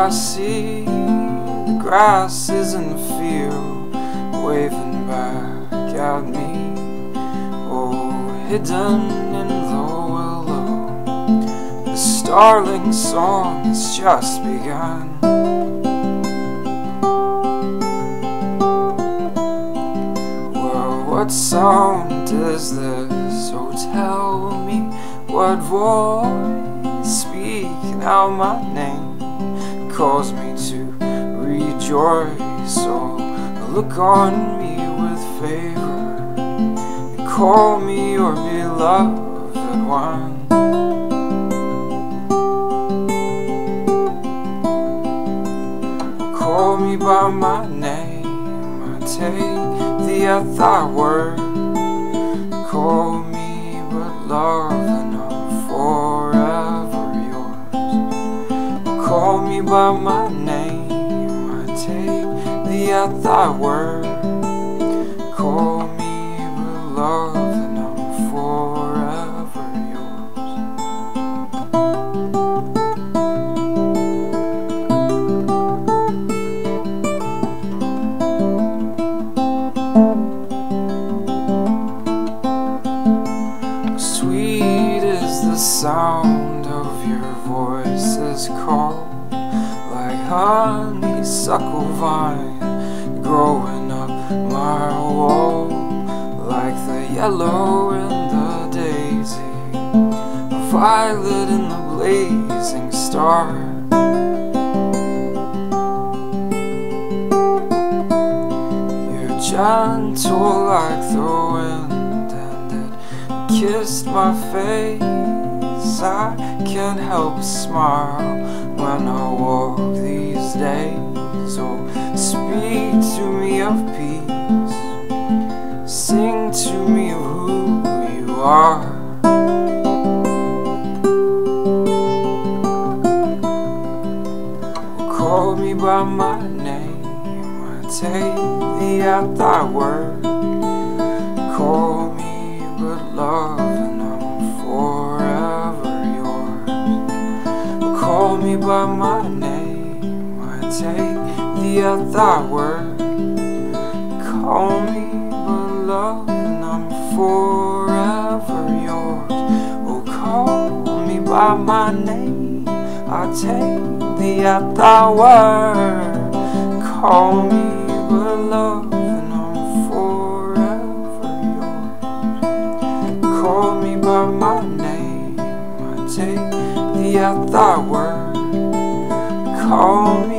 I see the grass is in the field, waving back at me. Oh, hidden in the willow, the starling song has just begun. Well, what sound is this? Oh, tell me, what voice speaking out my name calls me to rejoice? Oh, look on me with favor and call me your beloved one. Call me by my name, I take thee at thy word. Call me but love, and I'm forever yours. Call me by my name, I take thee at thy word. Call me but love, and I'm forever yours. Sweet is the sound of your voice, as called like honeysuckle vine growing up my wall, like the yellow in the daisy, a violet in the blazing star. You're gentle like the wind, and it kissed my face. I can't help but smile when I walk these days. Oh, speak to me of peace, sing to me of who you are. Call me by my name, I take thee at thy word. Call me but love, and I'm forever yours. Call me by my name, I take thee at thy word. Call me but love, and I'm forever yours. Oh, call me by my name, I take thee at thy word. Call me but love, and I'm forever yours. Call me by my name, I take thee at thy word. Call me